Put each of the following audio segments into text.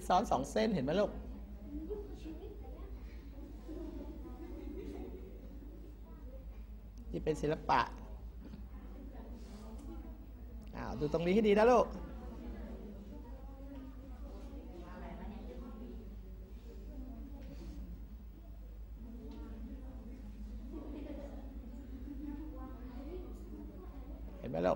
ซ้อน2เส้นเห็นไหมลูกที่เป็นศิลปะดูตรงนี้ให้ดีนะลูกเห็นไหมลูก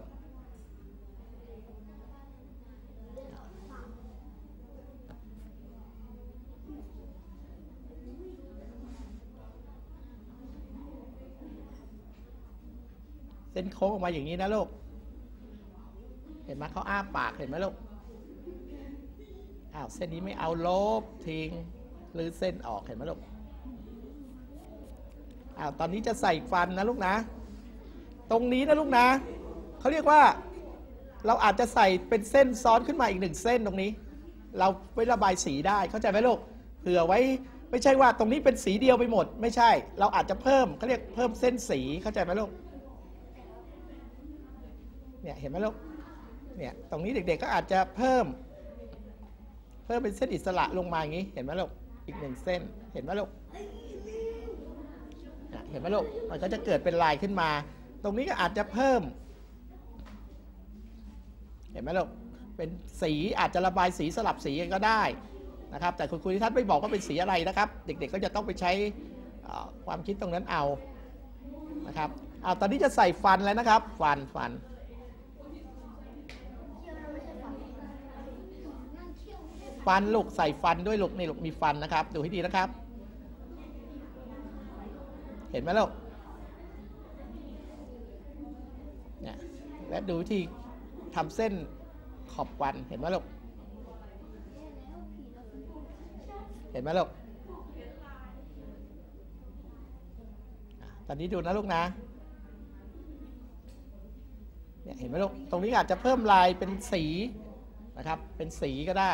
เส้นโค้งออกมาอย่างนี้นะลูกเห็นไหมเขาอ้าปากเห็นไหมลูกเส้นนี้ไม่เอาลบทิ้งหรือเส้นออกเห็นไหมลูกตอนนี้จะใส่ฟันนะลูกนะตรงนี้นะลูกนะเขาเรียกว่าเราอาจจะใส่เป็นเส้นซ้อนขึ้นมาอีก1เส้นตรงนี้เราไว้ระบายสีได้เข้าใจไหมลูกเผื่อไว้ไม่ใช่ว่าตรงนี้เป็นสีเดียวไปหมดไม่ใช่เราอาจจะเพิ่มเขาเรียกเพิ่มเส้นสีเข้าใจไหมลูกเนี่ยเห็นไหมลูกเนี่ยตรงนี้เด็กๆก็อาจจะเพิ่มเป็นเส้นอิสระลงมาอย่างนี้เห็นไหมลูกอีก1เส้นเห็นไหมลูกเห็นไหมลูกมันก็จะเกิดเป็นลายขึ้นมาตรงนี้ก็อาจจะเพิ่มเห็นไหมลูกเป็นสีอาจจะระบายสีสลับสีกันก็ได้นะครับแต่คุณครูนิทัศน์ไม่บอกว่าเป็นสีอะไรนะครับเด็กๆก็จะต้องไปใช้ความคิดตรงนั้นเอานะครับตอนนี้จะใส่ฟันแล้วนะครับฟันลูกใส่ฟันด้วยลูกนี่ลูกมีฟันนะครับดูให้ดีนะครับเห็นไหมลูกเนี่ยและดูวิธีทำเส้นขอบฟันเห็นไหมลูกเห็นไหมลูกตอนนี้ดูนะลูกนะเนี่ยเห็นไหมลูกตรงนี้อาจจะเพิ่มลายเป็นสีนะครับเป็นสีก็ได้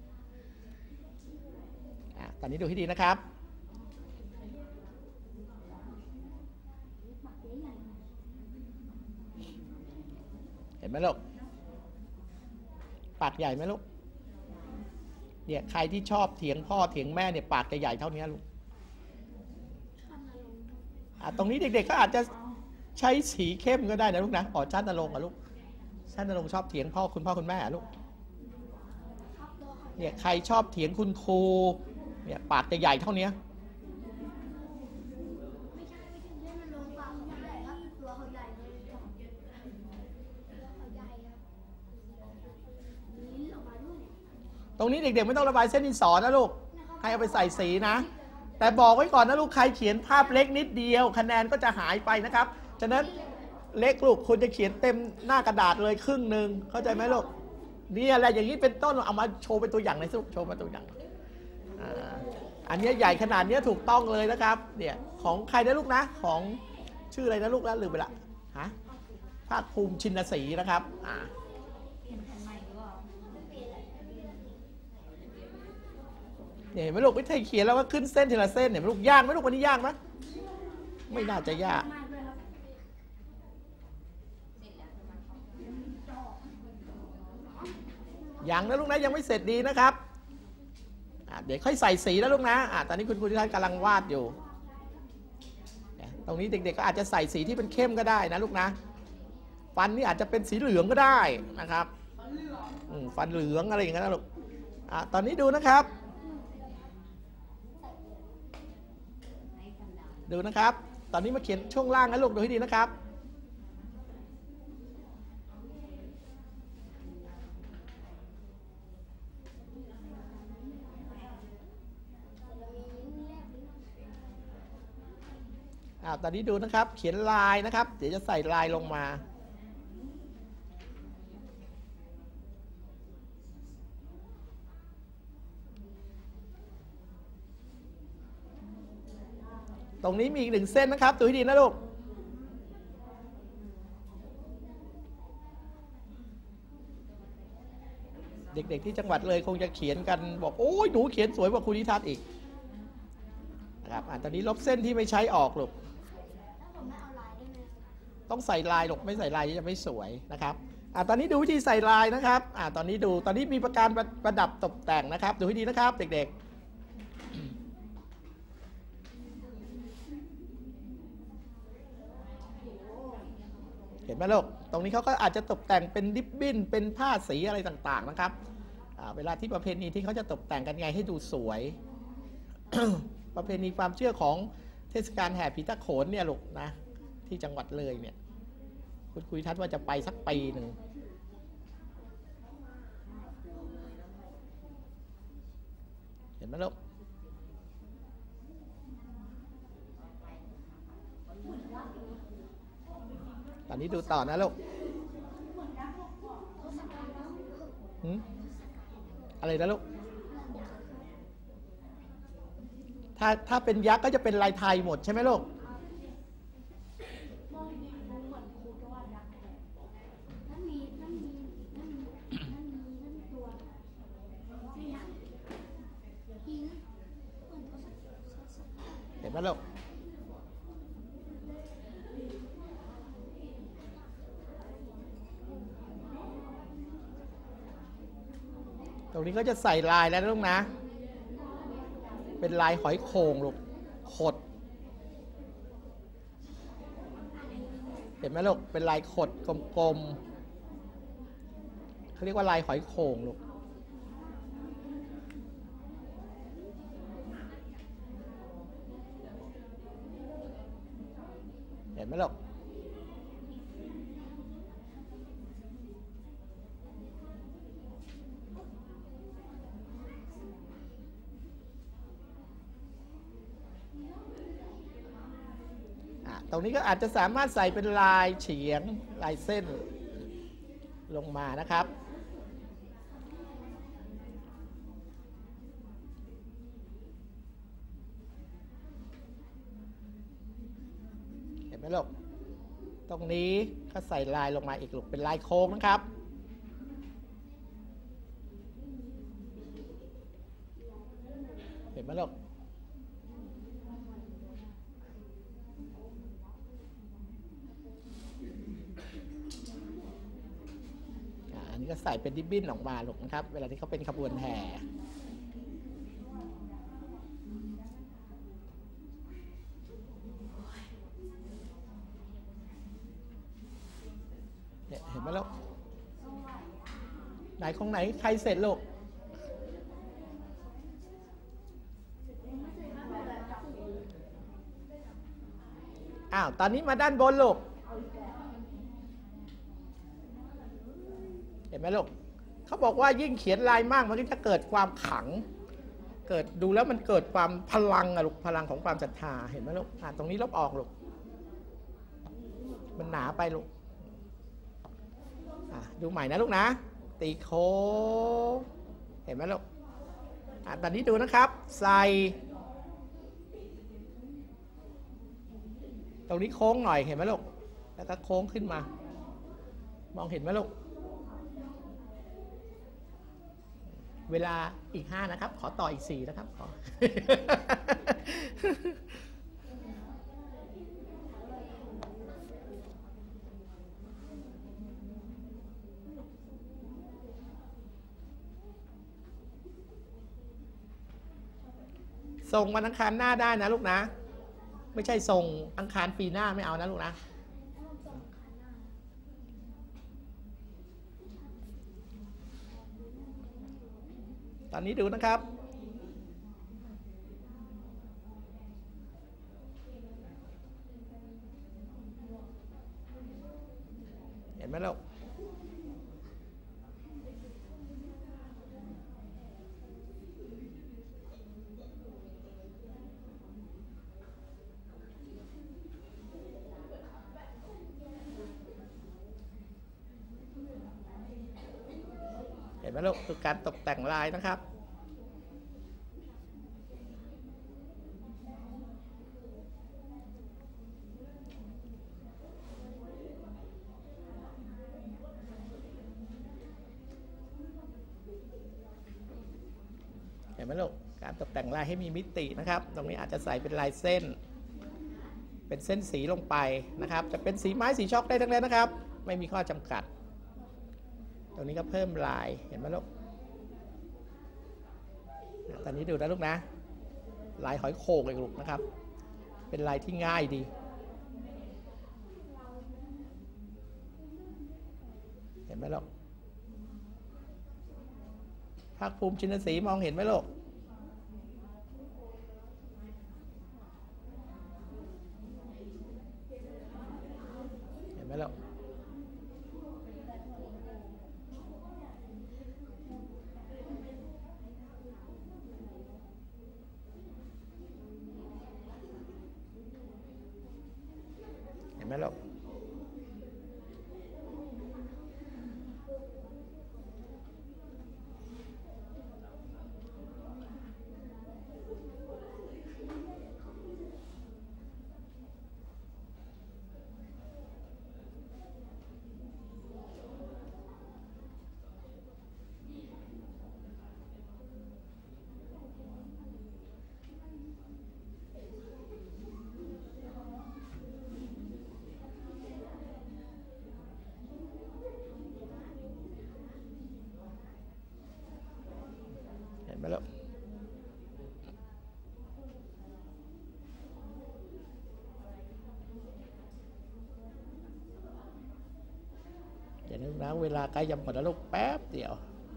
ตอนนี้ดูให้ดีนะครับเห็นไหมลูกปากใหญ่ไหมลูกเนี่ยใครที่ชอบเถียงพ่อเถียงแม่เนี่ยปากจะใหญ่เท่านี้ลูกตรงนี้เด็กๆก็อาจจะใช้สีเข้มก็ได้นะลูกนะชาตินรงค์ลูกชาตินรงค์ชอบเถียงพ่อคุณแม่ลูกเนี่ยใครชอบเถียงคุณครูเนี่ยปากจะใหญ่เท่านี้ตรงนี้เด็กๆไม่ต้องระบายเส้นดินสอนะลูกให้เอาไปใส่สีนะแต่บอกไว้ก่อนนะลูกใครเขียนภาพเล็กนิดเดียวคะแนนก็จะหายไปนะครับฉะนั้นเล็กลูกคุณจะเขียนเต็มหน้ากระดาษเลยครึ่งหนึ่งเข้าใจไหมลูกนี่อะไรอย่างนี้เป็นต้นเอามาโชว์เป็นตัวอย่างในสุกโชว์เป็นตัวอย่างอันนี้ใหญ่ขนาดนี้ถูกต้องเลยนะครับเนี่ยของใครนะลูกนะของชื่ออะไรนะลูกแล้วลืมไปละภาคภูมิชินศรีนะครับเนี่ยเห็นไหมลูกวิธีเขียนแล้วก็ขึ้นเส้นทีละเส้นเห็นไหมลูกยากไหมลูกวันนี้ยากไหมไม่น่าจะยากยังนะลูกนะยังไม่เสร็จดีนะครับเดี๋ยวค่อยใส่สีนะลูกนะตอนนี้คุณครูที่ท่านกำลังวาดอยู่ตรงนี้เด็กๆก็อาจจะใส่สีที่เป็นเข้มก็ได้นะลูกนะฟันนี่อาจจะเป็นสีเหลืองก็ได้นะครับฟันเหลืองอะไรอย่างเงี้ยนะลูกตอนนี้ดูนะครับดูนะครับตอนนี้มาเขียนช่วงล่างนะลูกดูให้ดีนะครับตอนนี้ดูนะครับเขียนลายนะครับเดี๋ยวจะใส่ลายลงมาตรงนี้มีอีก1เส้นนะครับดูให้ดีนะลูกเด็กๆที่จังหวัดเลยคงจะเขียนกันบอกโอ้ยหนูเขียนสวยกว่าครูนิทัศน์อีกนะครับตอนนี้ลบเส้นที่ไม่ใช้ออกลูกต้องใส่ลายลูกไม่ใส่ลายจะไม่สวยนะครับตอนนี้ดูวิธีใส่ลายนะครับตอนนี้มีประการประดับตกแต่งนะครับดูให้ดีนะครับเด็กๆเห็นไหมลูกตรงนี้เขาก็อาจจะตกแต่งเป็นริบบิ้นเป็นผ้าสีอะไรต่างๆนะครับเวลาที่ประเพณีที่เขาจะตกแต่งกันไงให้ดูสวย ประเพณีความเชื่อของเทศกาลแห่ผีตะโขนเนี่ยลูกนะที่จังหวัดเลยเนี่ยคุณคุยทัศน์ว่าจะไปสักปีหนึ่งเห็นไหมลูกตอนนี้ดูต่อนะลูกอะไรนะลูกถ้าเป็นยักษ์ก็จะเป็นลายไทยหมดใช่ไหมลูกเห็นไหมลูกตรงนี้ก็จะใส่ลายแล้วลูกนะเป็นลายหอยโข่งลูกขดเห็นไหมลูกเป็นลายขดกลมๆเขาเรียกว่าลายหอยโข่งลูกเห็นไหมลูกตรงนี้ก็อาจจะสามารถใส่เป็นลายเฉียงลายเส้นลงมานะครับเห็นไหมลูกตรงนี้ก็ใส่ลายลงมาอีกลูกเป็นลายโค้งนะครับเห็นไหมลูกอันนี้ก็ใส่เป็นริบบิ้นออกมาลูกนะครับเวลาที่เขาเป็นขบวนแห่เห็นไหมลูกไหนของไหนใครเสร็จลูกตอนนี้มาด้านบนลูกเห็นไหมลูกเขาบอกว่ายิ่งเขียนลายมากมันก็จะเกิดความขลังเกิดดูแล้วมันเกิดความพลังลูกพลังของความศรัทธาเห็นไหมลูกตรงนี้ลบออกลูกมันหนาไปลูกดูใหม่นะลูกนะตีโค้งเห็นไหมลูกตอนนี้ดูนะครับใส่ตรงนี้โค้งหน่อยเห็นไหมลูกแล้วก็โค้งขึ้นมามองเห็นไหมลูกเวลาอีก5นะครับขอต่ออีก4นะครับขอ ส่งวันอังคารหน้าได้นะลูกนะไม่ใช่ส่งอังคารปีหน้าไม่เอานะลูกนะตอนนี้ดูนะครับเห็นไหมลูกเห็นไหมลูกคือการตกแต่งลายนะครับเห็นไหมลูกการตกแต่งลายให้มีมิตินะครับตรงนี้อาจจะใส่เป็นลายเส้นเป็นเส้นสีลงไปนะครับจะเป็นสีไม้สีช็อกได้ทั้งนั้นนะครับไม่มีข้อจำกัดรงนี้ก็เพิ่มลายเห็นไหมลูกตอนนี้ดูนะลูกนะลายหอยโข่งเลยลูกนะครับเป็นลายที่ง่ายดีเห็นไหมลูกภาคภูมิชินศรีมองเห็นไหมลูกเห็นไหมลูกเห็นไหมลูกมาแล้วอย่านึกนะเวลาใกล้จะหมดแล้วลูกแป๊บเดียว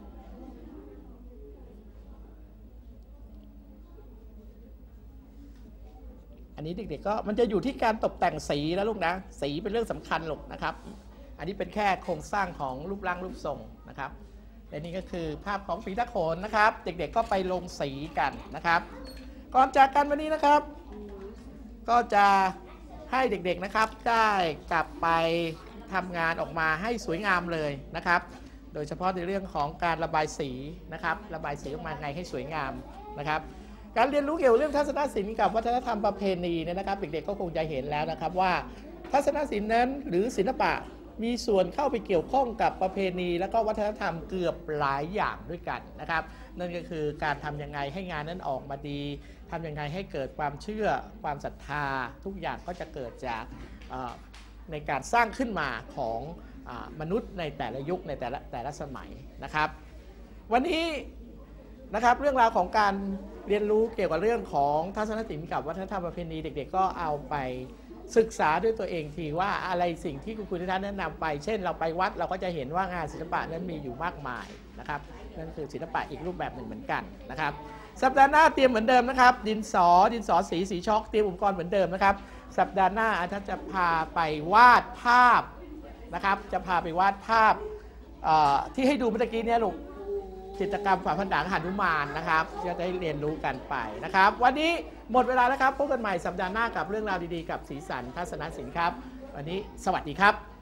อันนี้เด็กๆก็มันจะอยู่ที่การตกแต่งสีนะลูกนะสีเป็นเรื่องสำคัญลูกนะครับอันนี้เป็นแค่โครงสร้างของรูปร่างรูปทรงนะครับและนี่ก็คือภาพของฝีตะโขนนะครับเด็กๆก็ไปลงสีกันนะครับก่อนจากกันวันนี้นะครับก็จะให้เด็กๆนะครับได้กลับไปทำงานออกมาให้สวยงามเลยนะครับโดยเฉพาะในเรื่องของการระบายสีนะครับระบายสีออกมาไงให้สวยงามนะครับการเรียนรู้เกี่ยวกับเรื่องทัศนศิลป์กับวัฒนธรรมประเพณีเนี่ยนะครับเด็กๆก็คงจะเห็นแล้วนะครับว่าทัศนศิลป์นั้นหรือศิลปะมีส่วนเข้าไปเกี่ยวข้องกับประเพณีและก็วัฒนธรรมเกือบหลายอย่างด้วยกันนะครับนั่นก็คือการทำยังไงให้งานนั้นออกมาดีทำยังไงให้เกิดความเชื่อความศรัทธาทุกอย่างก็จะเกิดจากในการสร้างขึ้นมาของมนุษย์ในแต่ละยุคในแต่ละสมัยนะครับวันนี้นะครับเรื่องราวของการเรียนรู้เกี่ยวกับเรื่องของทัศนศิลป์กับวัฒนธรรมประเพณีเด็กๆก็เอาไปศึกษาด้วยตัวเองทีว่าอะไรสิ่งที่คุณครูท่านแนะนำไปเช่นเราไปวัดเราก็จะเห็นว่างานศิลปะนั้นมีอยู่มากมายนะครับนั่นคือศิลปะอีกรูปแบบหนึ่งเหมือนกันนะครับสัปดาห์หน้าเตรียมเหมือนเดิมนะครับดินสอสีช็อกเตรียมอุปกรณ์เหมือนเดิมนะครับสัปดาห์หน้าอาจารย์จะพาไปวาดภาพนะครับจะพาไปวาดภาพที่ให้ดูเมื่อกี้เนี่ยลูกจิตรกรรมฝาผนังหนุมานนะครับจะได้เรียนรู้กันไปนะครับวันนี้หมดเวลาแล้วครับพบกันใหม่สัปดาห์หน้ากับเรื่องราวดีๆกับสีสันทัศนศิลป์ครับวันนี้สวัสดีครับ